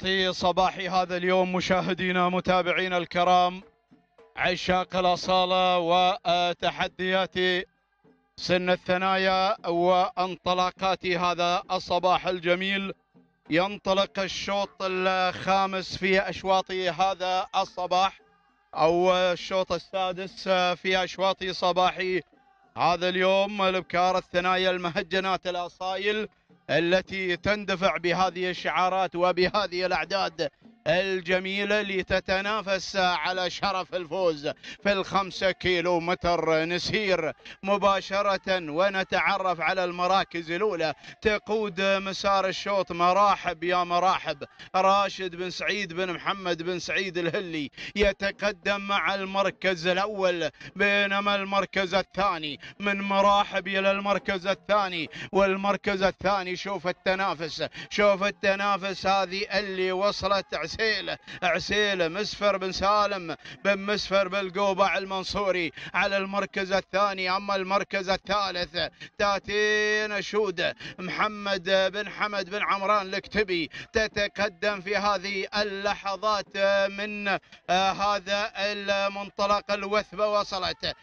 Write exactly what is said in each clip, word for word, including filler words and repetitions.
نغطي صباحي هذا اليوم مشاهدينا متابعينا الكرام، عشاق الأصالة وتحديات سن الثنايا وانطلاقات هذا الصباح الجميل. ينطلق الشوط الخامس في أشواط هذا الصباح أو الشوط السادس في أشواط صباحي هذا اليوم. الابكار الثنايا المهجنات الأصايل التي تندفع بهذه الشعارات وبهذه الأعداد الجميلة لتتنافس على شرف الفوز في الخمسة كيلو متر. نسير مباشرة ونتعرف على المراكز الأولى. تقود مسار الشوط مراحب يا مراحب راشد بن سعيد بن محمد بن سعيد الهلي يتقدم مع المركز الأول، بينما المركز الثاني من مراحب إلى المركز الثاني والمركز الثاني. شوف التنافس، شوف التنافس، هذه اللي وصلت عسيل عسيل مسفر بن سالم بن مسفر بالقوبع المنصوري على المركز الثاني. أما المركز الثالث تاتين شودة محمد بن حمد بن عمران الكتبي تتقدم في هذه اللحظات من آه هذا المنطلق. الوثبة وصلت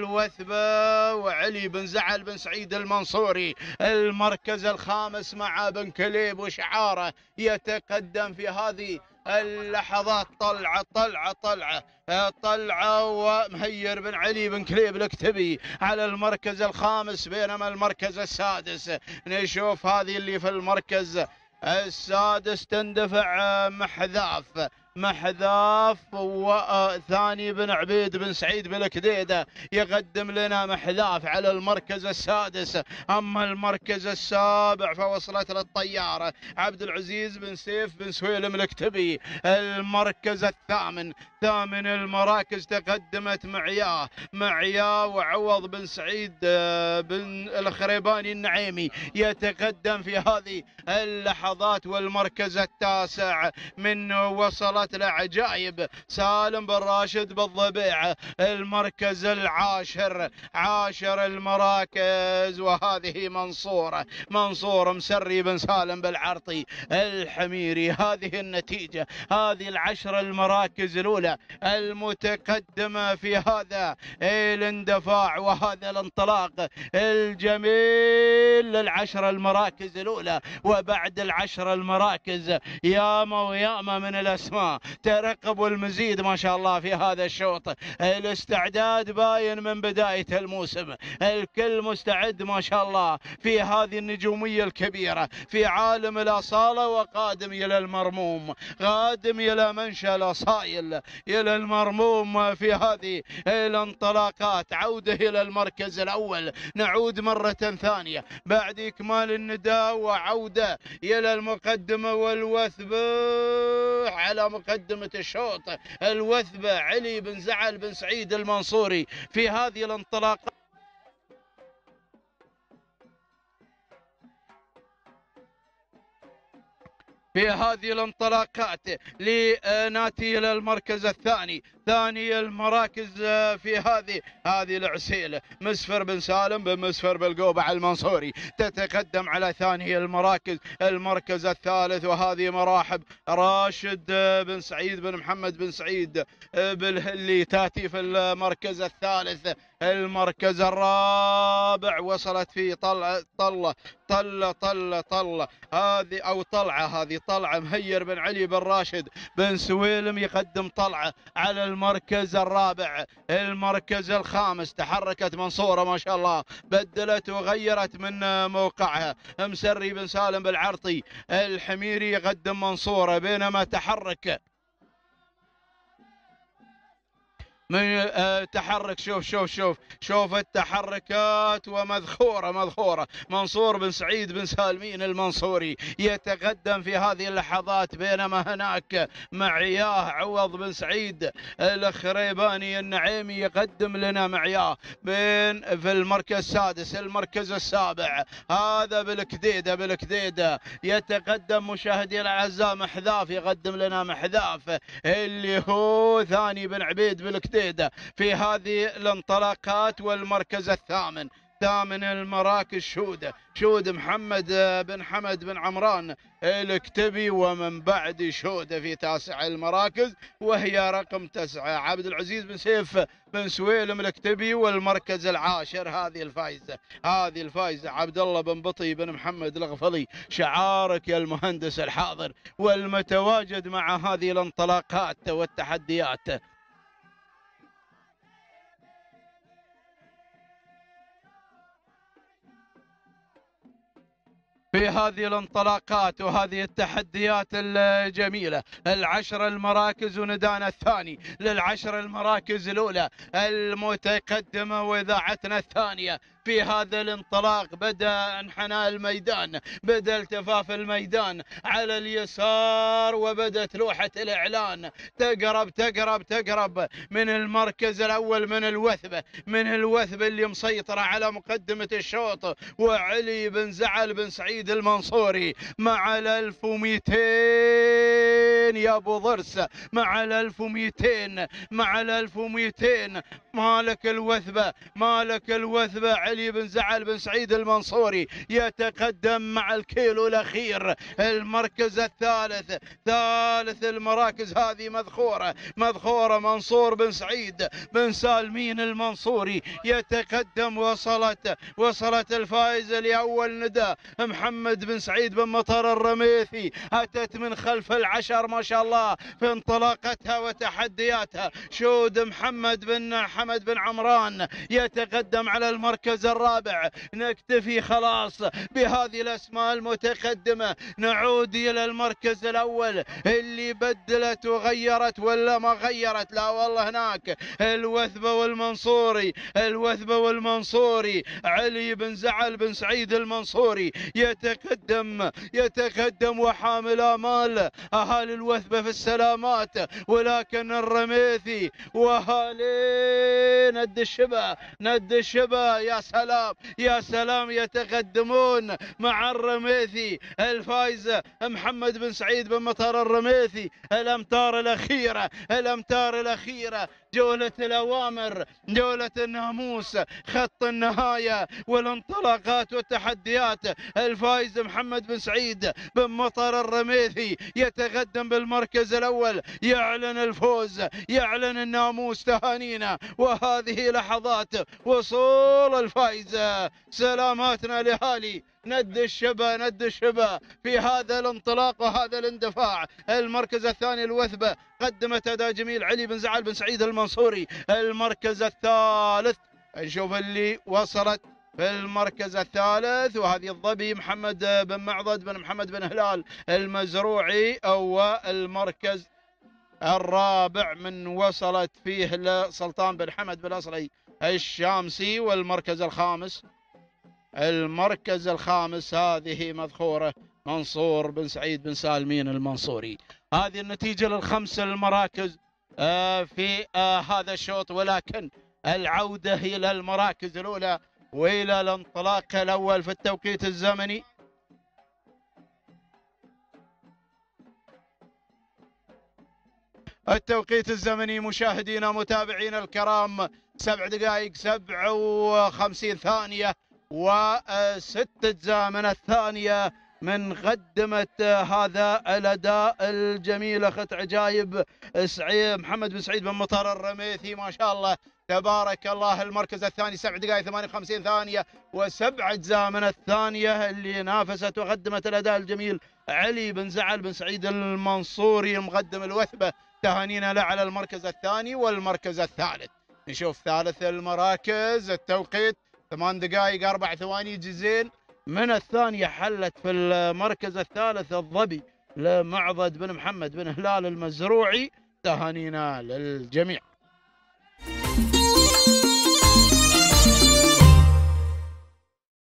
الوثبة وعلي بن زعل بن سعيد المنصوري المركز الخامس مع بن كليب وشعاره يتقدم في هذه اللحظات. طلعة طلعة طلعة طلعة ومهير بن علي بن كليب الكتبي على المركز الخامس، بينما المركز السادس نشوف هذه اللي في المركز السادس تندفع محذاف محذاف وثاني بن عبيد بن سعيد بالكديدة يقدم لنا محذاف على المركز السادس. أما المركز السابع فوصلت للطيارة عبد العزيز بن سيف بن سويلم الكتبي. المركز الثامن ثامن المراكز تقدمت معياه معياه وعوض بن سعيد بن الخريباني النعيمي يتقدم في هذه اللحظات. والمركز التاسع من وصلت العجائب سالم بن راشد بالضبيعة. المركز العاشر عاشر المراكز وهذه منصورة منصور مسري بن سالم بالعرطي الحميري. هذه النتيجة، هذه العشر المراكز الأولى المتقدمة في هذا الاندفاع وهذا الانطلاق الجميل للعشر المراكز الأولى. وبعد العشر المراكز ياما وياما من الأسماء ترقبوا المزيد ما شاء الله في هذا الشوط. الاستعداد باين من بداية الموسم، الكل مستعد ما شاء الله في هذه النجومية الكبيرة في عالم الأصالة، وقادم إلى المرموم، قادم إلى منشأ الأصايل إلى المرموم في هذه الانطلاقات. عودة إلى المركز الأول، نعود مرة ثانية بعد إكمال النداء وعودة إلى المقدمة والوثبة على مقدمة الشوط. الوثبة علي بن زعل بن سعيد المنصوري في هذه الانطلاقات في هذه الانطلاقات لناتي الى المركز الثاني. ثاني المراكز في هذه هذه العسيله مسفر بن سالم بن مسفر بالقوبع المنصوري تتقدم على ثاني المراكز. المركز الثالث وهذه مراحب راشد بن سعيد بن محمد بن سعيد بالهلي تاتي في المركز الثالث. المركز الرابع وصلت في طلعه طله طله طله طله هذه او طلعه هذه طلعه مهير بن علي بن راشد بن سويلم يقدم طلعه على المركز الرابع. المركز الخامس تحركت منصوره ما شاء الله، بدلت وغيرت من موقعها. مسري بن سالم بالعرطي الحميري يقدم منصوره، بينما تحرك من آه تحرك شوف شوف شوف شوف التحركات ومذخوره مذخوره. منصور بن سعيد بن سالمين المنصوري يتقدم في هذه اللحظات، بينما هناك معياه عوض بن سعيد الخريباني النعيمي يقدم لنا معياه بين في المركز السادس. المركز السابع هذا بالكديده بالكديده يتقدم مشاهدينا الاعزاء محذاف يقدم لنا محذاف اللي هو ثاني بن عبيد بالكديده في هذه الانطلاقات. والمركز الثامن ثامن المراكز شودة شود محمد بن حمد بن عمران الكتبي، ومن بعد شودة في تاسع المراكز وهي رقم تسعة عبد العزيز بن سيف بن سويلم الكتبي. والمركز العاشر هذه الفائزة هذه الفائزة عبد الله بن بطي بن محمد الغفلي. شعارك يا المهندس الحاضر والمتواجد مع هذه الانطلاقات والتحديات. في هذه الانطلاقات وهذه التحديات الجميلة، العشر المراكز وندانا الثاني للعشر المراكز الأولى المتقدمة وإذاعتنا الثانية في هذا الانطلاق. بدأ انحناء الميدان، بدأ التفاف الميدان على اليسار، وبدأت لوحة الإعلان تقرب تقرب تقرب من المركز الأول من الوثبة من الوثبة اللي مسيطرة على مقدمة الشوط، وعلي بن زعل بن سعيد المنصوري مع الألف ومئتين يا أبو ضرس، مع الألف ومئتين مع الألف ومئتين مالك الوثبة مالك الوثبة علي بن زعل بن سعيد المنصوري يتقدم مع الكيلو الأخير. المركز الثالث ثالث المراكز هذه مذخورة مذخورة منصور بن سعيد بن سالمين المنصوري يتقدم. وصلت وصلت الفائزة لأول ندى محمد بن سعيد بن مطر الرميثي، أتت من خلف العشر ما شاء الله في انطلاقتها وتحدياتها. شود محمد بن حمد بن عمران يتقدم على المركز الرابع. نكتفي خلاص بهذه الأسماء المتقدمة، نعود إلى المركز الأول اللي بدلت وغيرت ولا ما غيرت. لا والله هناك الوثبة والمنصوري الوثبة والمنصوري علي بن زعل بن سعيد المنصوري يتقدم يتقدم وحامل آمال أهالي الوثبة في السلامات، ولكن الرميثي وهالي ند الشبا ند الشبا يا سلام يا سلام يتقدمون مع الرميثي. الفائزة محمد بن سعيد بن مطر الرميثي. الأمتار الأخيرة الأمتار الأخيرة جولة الأوامر جولة الناموس، خط النهاية والانطلاقات والتحديات. الفائز محمد بن سعيد بن مطر الرميثي يتقدم بالمركز الأول، يعلن الفوز يعلن الناموس. تهانينا وهذه لحظات وصول الفائزة. سلاماتنا لهالي ند الشبا ند الشبا في هذا الانطلاق وهذا الاندفاع. المركز الثاني الوثبة قدمت أداء جميل علي بن زعل بن سعيد المنصوري. المركز الثالث نشوف اللي وصلت في المركز الثالث وهذه الظبي محمد بن معضد بن محمد بن هلال المزروعي. أو المركز الرابع من وصلت فيه لسلطان بن حمد بن أصلي الشامسي. والمركز الخامس المركز الخامس هذه مذخورة منصور بن سعيد بن سالمين المنصوري. هذه النتيجة للخمس المراكز في هذا الشوط، ولكن العودة إلى المراكز الأولى وإلى الانطلاق الأول في التوقيت الزمني. التوقيت الزمني مشاهدينا متابعينا الكرام سبع دقائق سبع وخمسين ثانية وست أجزاء من الثانية من قدمت هذا الأداء الجميل أخت عجايب سعيد محمد بن سعيد بن مطر الرميثي ما شاء الله تبارك الله. المركز الثاني سبع دقائق ثمانية وخمسين ثانية وسبع أجزاء من الثانية اللي نافست وقدمت الأداء الجميل علي بن زعل بن سعيد المنصوري مقدم الوثبة. تهانينا له على المركز الثاني والمركز الثالث. نشوف ثالث المراكز التوقيت ثمان دقائق أربع ثواني جزئين من الثانية. حلت في المركز الثالث الظبي لمعضد بن محمد بن هلال المزروعي. تهانينا للجميع.